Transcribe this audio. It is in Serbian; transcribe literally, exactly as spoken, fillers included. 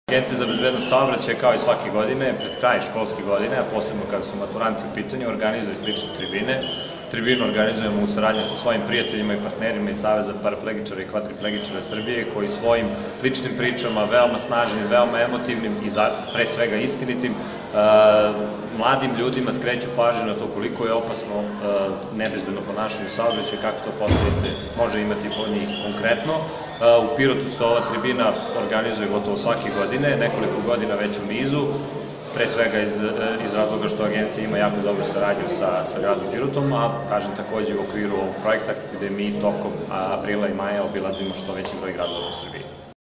Agencija za bezbednost saobraćaja, kao i svake godine, pred kraj školske godine, a posebno kada su maturanti u pitanju, organizuje slične tribine. Tribinu organizujemo u saradnji sa svojim prijateljima i partnerima iz Saveza paraplegičara i kvadriplegičara Srbije, koji svojim ličnim pričama, veoma snažnim, veoma emotivnim i pre svega istinitim, mladim ljudima skreću pažnju na to koliko je opasno nebezbedno ponašanje u saobraćaju, kako to posledice može imati po njih konkretno. U Pirotu se ova tribina organizuje gotovo svake godine, nekoliko godina već u nizu, pre svega iz razloga što agencija ima jako dobru saradnju sa gradom Pirotom, a kažem takođe u okviru ovog projekta gde mi tokom aprila i maja obilazimo što veći broj gradova u Srbiji.